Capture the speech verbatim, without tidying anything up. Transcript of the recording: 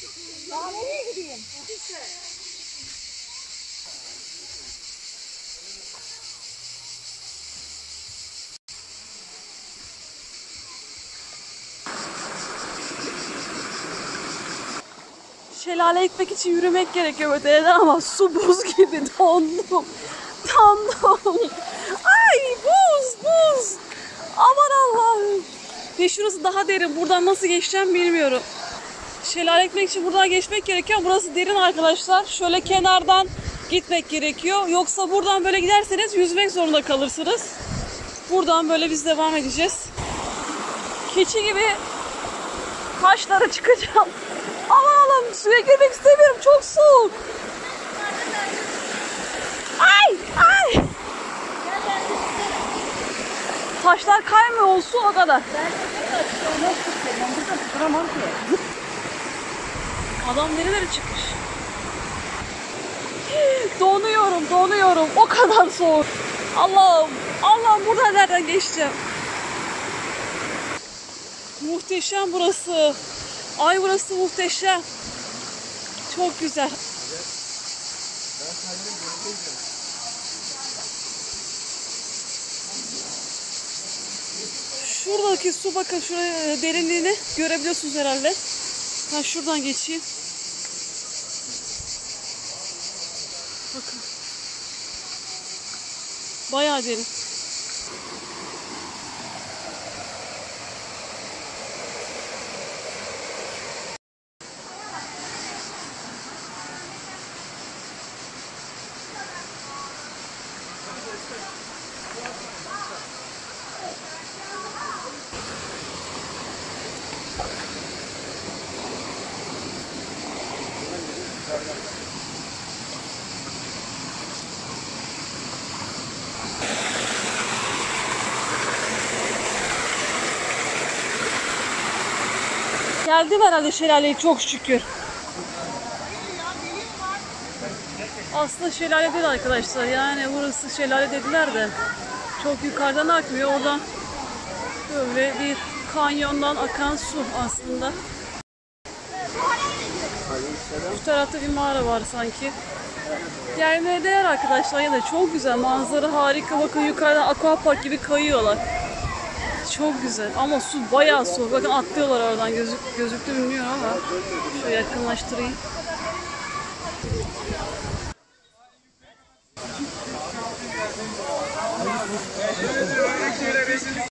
Daha nereye gideyim? Şelale gitmek için yürümek gerekiyor öteden ama su buz gibi dondum. Dondum. Ay buz buz. Aman Allah'ım. Ve şurası daha derin. Buradan nasıl geçeceğim bilmiyorum. Şelale gitmek için buradan geçmek gerekiyor. Burası derin arkadaşlar. Şöyle kenardan gitmek gerekiyor. Yoksa buradan böyle giderseniz yüzmek zorunda kalırsınız. Buradan böyle biz devam edeceğiz. Keçi gibi taşlara çıkacağım. Aman Allah'ım suya girmek istemiyorum. Çok soğuk. Ay ay. Taşlar kaymıyor olsun o kadar. Adam nerelere çıkmış? Donuyorum, donuyorum. O kadar soğuk. Allah'ım, Allah'ım buradan nereden geçeceğim? Muhteşem burası. Ay burası muhteşem. Çok güzel. Şuradaki su bakın şuraya derinliğini görebiliyorsunuz herhalde. Ben şuradan geçeyim. Bakın. Bayağı derin. Geldim herhalde şelaleye çok şükür. Aslında şelale değil arkadaşlar. Yani burası şelale dediler de çok yukarıdan akmıyor. Oradan böyle bir kanyondan akan su aslında. Bu tarafta bir mağara var sanki. Gelmeye değer arkadaşlar. Yine çok güzel. Manzara harika. Bakın yukarıdan aquapark gibi kayıyorlar. Çok güzel ama su bayağı soğuk. Bakın atlıyorlar oradan. Gözük, gözüktü bilmiyorum ama şöyle yakınlaştırayım.